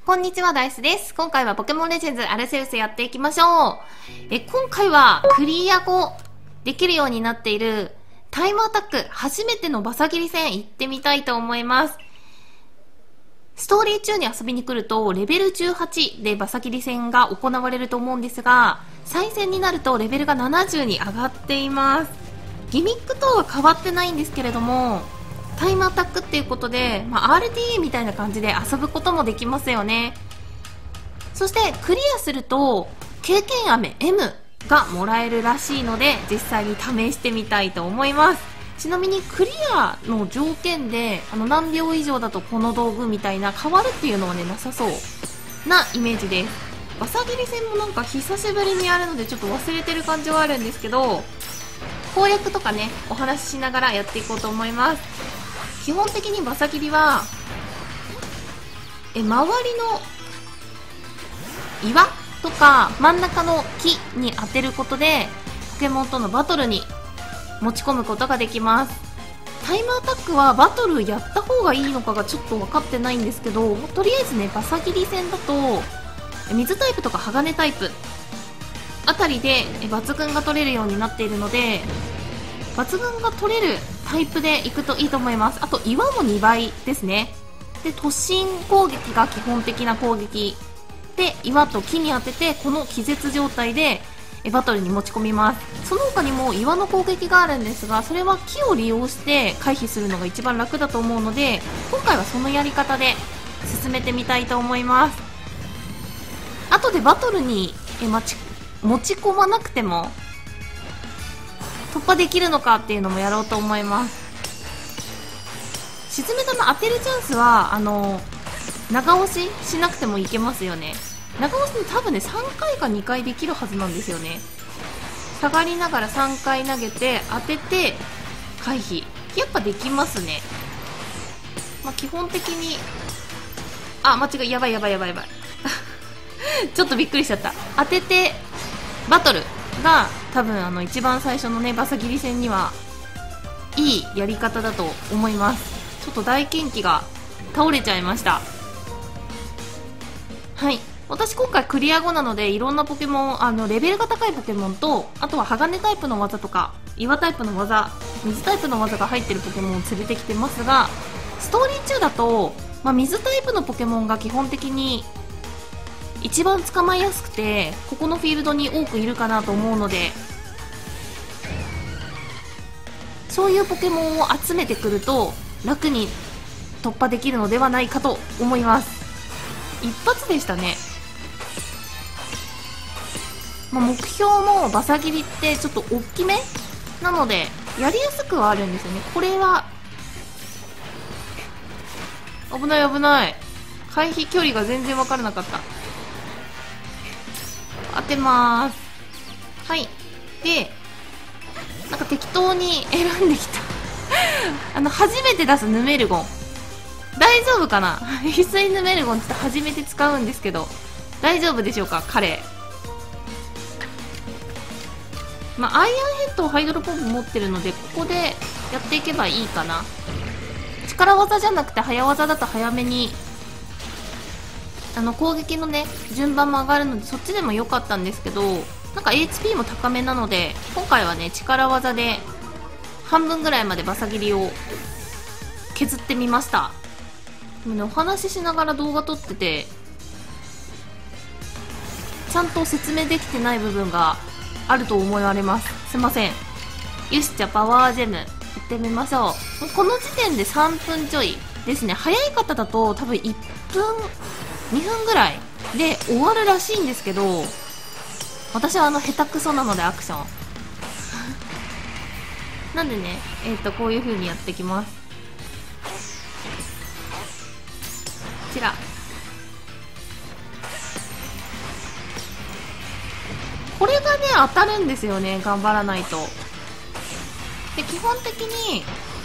こんにちは、ダイスです。今回はポケモンレジェンズアルセウスやっていきましょう。今回はクリア後できるようになっているタイムアタック初めてのバサ切り戦行ってみたいと思います。ストーリー中に遊びに来るとレベル18でバサ切り戦が行われると思うんですが、再戦になるとレベルが70に上がっています。ギミック等は変わってないんですけれども、タイムアタックっていうことで、RTA みたいな感じで遊ぶこともできますよね。そしてクリアすると経験飴 M がもらえるらしいので、実際に試してみたいと思います。ちなみにクリアの条件で何秒以上だとこの道具みたいな変わるっていうのはね、なさそうなイメージです。バサ切り戦もなんか久しぶりにやるのでちょっと忘れてる感じはあるんですけど、攻略とかねお話ししながらやっていこうと思います。基本的にバサ切りは周りの岩とか真ん中の木に当てることでポケモンとのバトルに持ち込むことができます。タイムアタックはバトルやった方がいいのかがちょっと分かってないんですけど、とりあえずねバサ切り戦だと水タイプとか鋼タイプあたりで抜群が取れるようになっているので、抜群が取れるタイプでいくといいと思います。あと岩も2倍ですね。で突進攻撃が基本的な攻撃で、岩と木に当ててこの気絶状態でバトルに持ち込みます。その他にも岩の攻撃があるんですが、それは木を利用して回避するのが一番楽だと思うので、今回はそのやり方で進めてみたいと思います。後でバトルに持ち込まなくても突破できるのかっていうのもやろうと思います。沈め玉当てるチャンスは長押ししなくてもいけますよね。長押しに多分ね3回か2回できるはずなんですよね。下がりながら3回投げて当てて回避、やっぱできますね。基本的に間違い、やばいちょっとびっくりしちゃった。当ててバトルが多分一番最初のねバサ切り戦にはいいやり方だと思います。ちょっと大剣気が倒れちゃいました。はい、私今回クリア後なのでいろんなポケモンレベルが高いポケモンと、あとは鋼タイプの技とか岩タイプの技、水タイプの技が入ってるポケモンを連れてきてますが、ストーリー中だと、水タイプのポケモンが基本的に一番捕まえやすくて、ここのフィールドに多くいるかなと思うので、そういうポケモンを集めてくると楽に突破できるのではないかと思います。一発でしたね。目標もバサ切りってちょっと大きめなのでやりやすくはあるんですよね。これは危ない回避距離が全然分からなかった。当てます。はい。でなんか適当に選んできた初めて出すヌメルゴン大丈夫かな翡翠ヌメルゴンって初めて使うんですけど大丈夫でしょうか彼。アイアンヘッドをハイドロポンプ持ってるのでここでやっていけばいいかな。力技じゃなくて早技だと早めに攻撃のね順番も上がるのでそっちでも良かったんですけど、なんか HP も高めなので今回はね力技で半分ぐらいまでバサ切りを削ってみました。でもねお話ししながら動画撮っててちゃんと説明できてない部分があると思われます。すいません。よし、じゃあパワージェムいってみましょう。もうこの時点で3分ちょいですね。早い方だと多分1分2分ぐらいで終わるらしいんですけど、私は下手くそなのでアクションなんでねこういう風にやってきます。こちらこれがね当たるんですよね、頑張らないと。で基本的に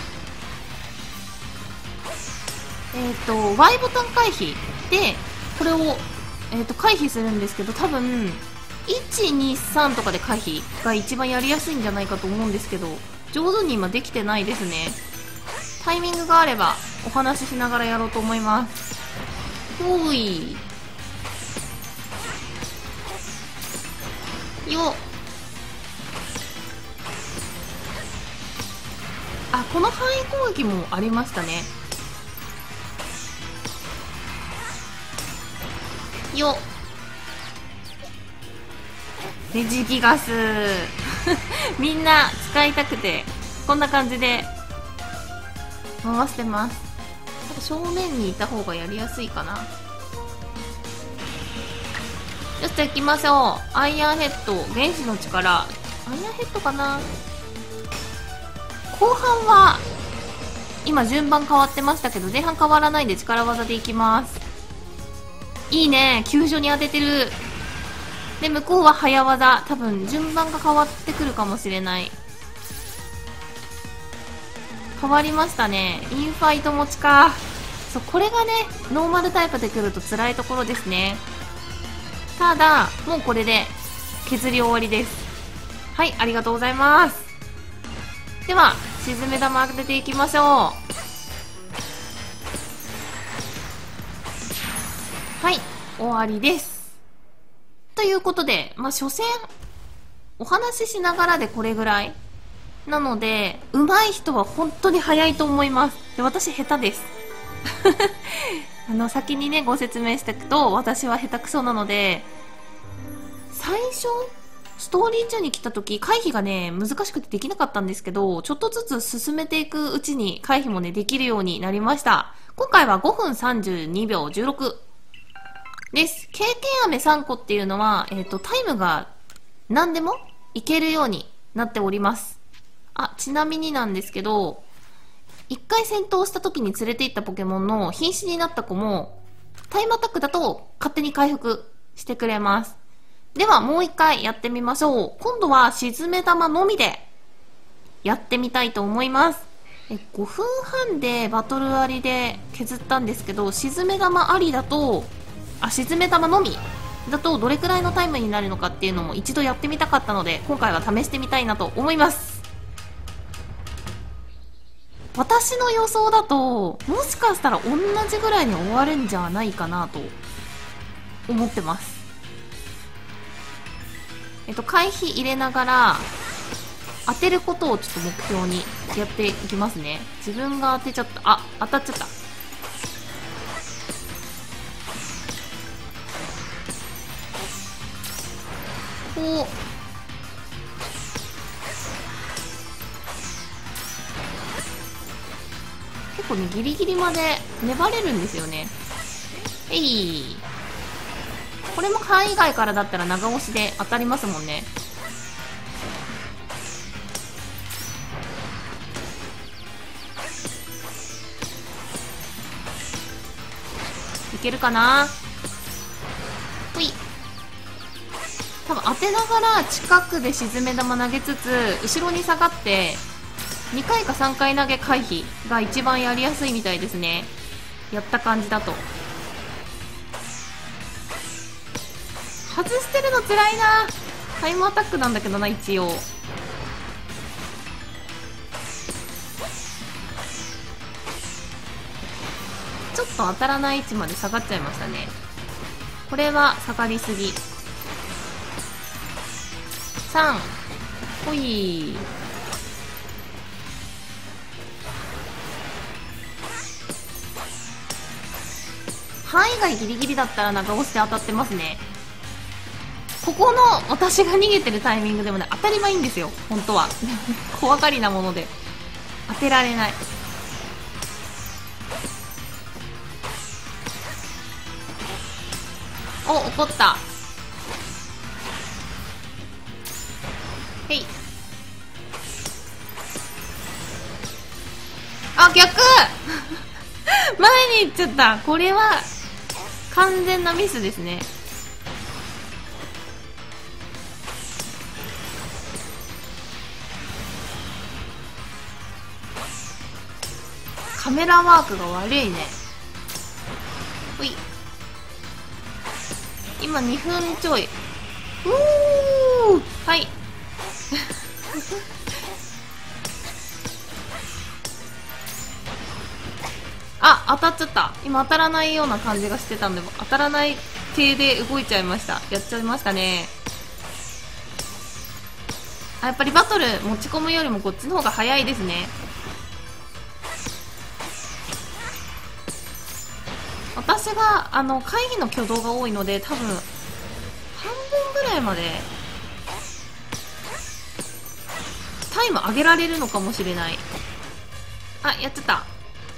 Y ボタン回避でこれを回避するんですけど、多分123とかで回避が一番やりやすいんじゃないかと思うんですけど、上手に今できてないですね。タイミングがあればお話ししながらやろうと思います。ほいよ。あ、この範囲攻撃もありましたね。よ。レジギガスみんな使いたくてこんな感じで回してます。正面にいた方がやりやすいかな。よし、じゃあ行きましょう。アイアンヘッド、原子の力。アイアンヘッドかな。後半は今順番変わってましたけど、前半変わらないで力技でいきます。いいね、急所に当ててる。で、向こうは早技。多分順番が変わってくるかもしれない。変わりましたね。インファイト持ちか。そう、これがね、ノーマルタイプで来ると辛いところですね。ただ、もうこれで削り終わりです。はい、ありがとうございます。では、沈め玉当てていきましょう。はい、終わりです。ということで、所詮、お話ししながらでこれぐらい。なので、上手い人は本当に早いと思います。で、私下手です。先にね、ご説明しておくと、私は下手くそなので、最初、ストーリー中に来た時、回避がね、難しくてできなかったんですけど、ちょっとずつ進めていくうちに回避もね、できるようになりました。今回は5分32秒16です。経験飴3個っていうのは、タイムが何でもいけるようになっております。あ、ちなみになんですけど、一回戦闘した時に連れて行ったポケモンの瀕死になった子も、タイムアタックだと勝手に回復してくれます。ではもう一回やってみましょう。今度は沈め玉のみでやってみたいと思います。5分半でバトルありで削ったんですけど、沈め玉ありだと、沈め玉のみだとどれくらいのタイムになるのかっていうのも一度やってみたかったので、今回は試してみたいなと思います。私の予想だと、もしかしたら同じぐらいに終わるんじゃないかなと思ってます。回避入れながら当てることをちょっと目標にやっていきますね。自分が当てちゃった。あ、当たっちゃった。こう結構ね、ギリギリまで粘れるんですよね。これも範囲外からだったら長押しで当たりますもんね。いけるかな。ほい。多分当てながら近くで沈め玉投げつつ、後ろに下がって2回か3回投げ回避が一番やりやすいみたいですね。やった感じだと。外してるのつらいな。タイムアタックなんだけどな、一応。ちょっと当たらない位置まで下がっちゃいましたね。これは下がりすぎ。3、ほい。範囲外ギリギリだったら長押しで当たってますね。ここの私が逃げてるタイミングでもね、当たり前いいんですよ、本当は。怖がりなもので当てられない。お、怒った。へい。あ、逆前に行っちゃった。これは完全なミスですね。カメラワークが悪いね。ほい。今2分ちょい。はい。あ、当たっちゃった。今当たらないような感じがしてたんで、当たらない系で動いちゃいました。やっちゃいましたね。 あ、やっぱりバトル持ち込むよりもこっちの方が早いですね。私が会議の挙動が多いので、多分半分ぐらいまでタイム上げられるのかもしれない。あ、やっちゃった。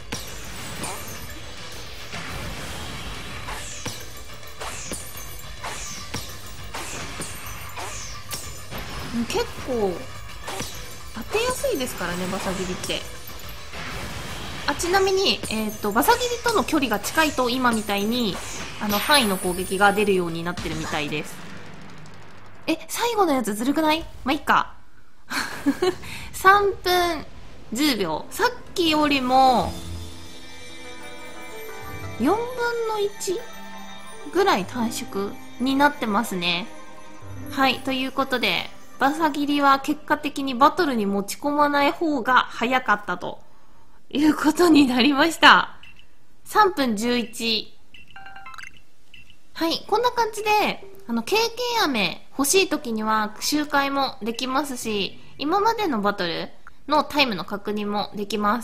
結構当てやすいですからね、バサ切りって。あ、ちなみに、バサ切りとの距離が近いと今みたいに範囲の攻撃が出るようになってるみたいです。最後のやつずるくない？まあ、いっか。3分10秒。さっきよりも4分の1ぐらい短縮になってますね。はい、ということで、バサ切りは結果的にバトルに持ち込まない方が早かったということになりました。3分11。はい、こんな感じで、経験飴欲しい時には周回もできますし、今までのバトルのタイムの確認もできます。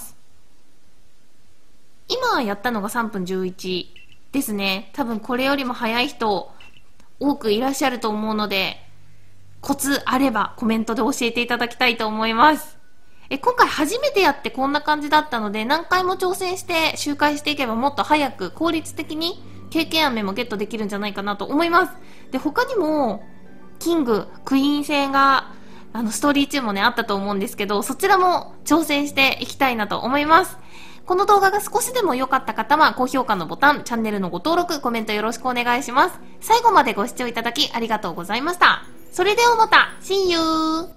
今やったのが3分11ですね。多分これよりも早い人多くいらっしゃると思うので、コツあればコメントで教えていただきたいと思います。今回初めてやってこんな感じだったので、何回も挑戦して周回していけばもっと早く効率的に経験飴もゲットできるんじゃないかなと思います。で、他にもキング、クイーン戦がストーリー中もねあったと思うんですけど、そちらも挑戦していきたいなと思います。この動画が少しでも良かった方は高評価のボタン、チャンネルのご登録、コメントよろしくお願いします。最後までご視聴いただきありがとうございました。それではまた See you!